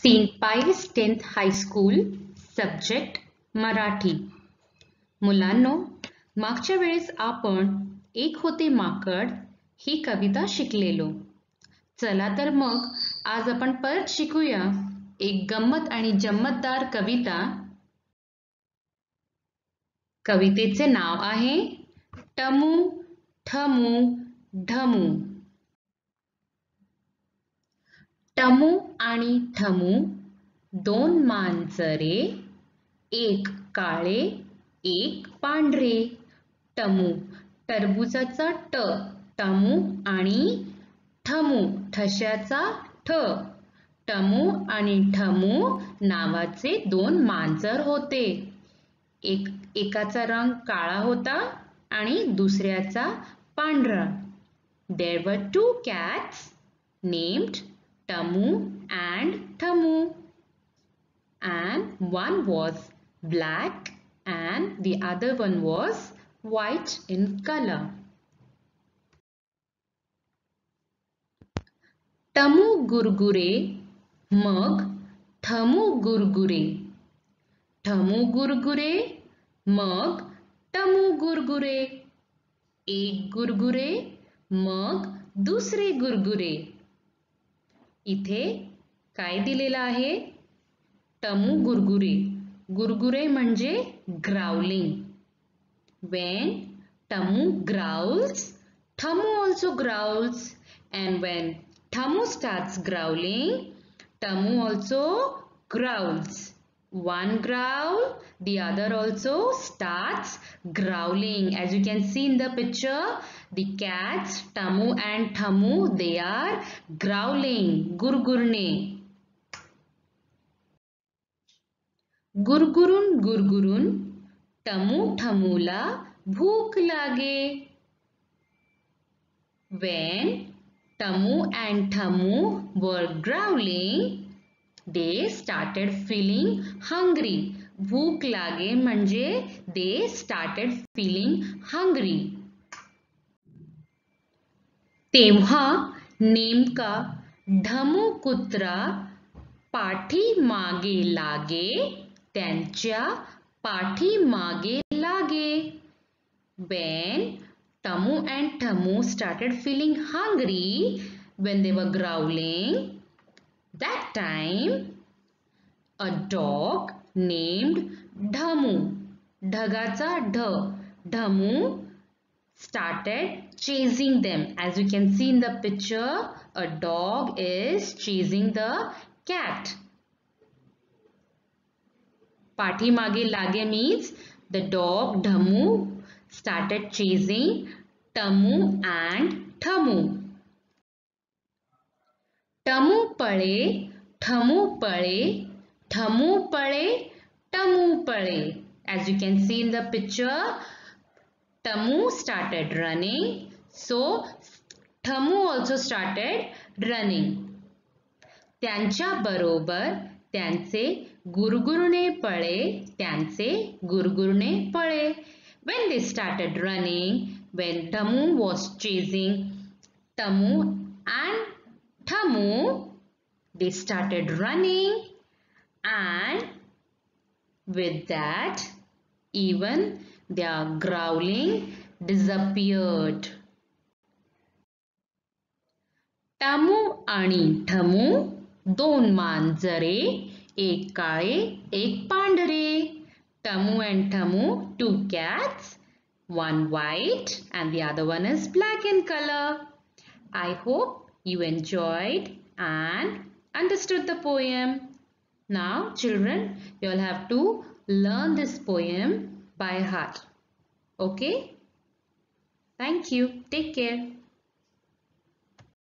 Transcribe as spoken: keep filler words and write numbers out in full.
Saint पायस tenth high school subject Marathi. मुलांनो, मागच्या वेळेस आपण एक होते माकड ही कविता शिकलेलो. चला तर मग आज आपण परत शिकूया एक गंमत आणि जम्मतदार कविता. कवितेचे नाव आहे टमू ठमू ढमू. टमू आणि ठमू दोन मांजरे, एक काळे एक पांढरे. टमू टरबुजाचा ट, टमू आणि ठमू ठश्याचा ठ. टमू आणि ठमू नावाचे दोन मांजर होते. एक एकाचा रंग काळा होता आणि दुसऱ्याचा पांढरा. There were two cats named Tamu and Tamu, and one was black and the other one was white in color. टमू गुरगुरे मग ठमू गुरगुरे. ठमू गुरगुरे मग टमू गुरगुरे. एक गुरगुरे मग दुसरे गुरगुरे. इथे काय दिलेलं आहे? टमू गुरगुरे. गुरगुरे म्हणजे growling. When Tamu growls, Tamu also growls, and when Tamu starts growling, Tamu also growls. One growl, the other also starts growling. As you can see in the picture, the cats Tamu and Tamu, they are growling. Gurgurne. गुरगुरून गुरगुरून टमू ठमूला भूक लागे. When Tamu and Tamu were growling, they started feeling hungry. भूक लागे म्हणजे they started feeling hungry. तेव्हा नेमका ढमू कुत्रा पाठीमागे लागे, त्यांच्या पाठीमागे लागे. When Tamu and Tamu started feeling hungry, when they were growling, that time a dog named Dhamu, ढगाचा ढ, Dhamu, started chasing them. As you can see in the picture, a dog is chasing the cat. पाठीमागे लागे means the dog Dhamu started chasing Tamu and Tamu. टमू पळे ठमू पळे, ठमू पळे टमू पळे. As you can see in the picture, Tamu started running, so Tamu also started running. त्यांच्या बरोबर त्यांचे गुरगुरणे पळे, त्यांचे गुरगुरणे पळे. When they started running, when Tamu was chasing Tamu and Tamu, they started running, and with that even their growling disappeared. Tamu आणि Tamu दोन मांजरे, एक काळे एक पांढरे. Tamu and Tamu, two cats, one white and the other one is black in color. I hope you enjoyed and understood the poem. Now children, you will have to learn this poem by heart. Okay? Thank you. Take care.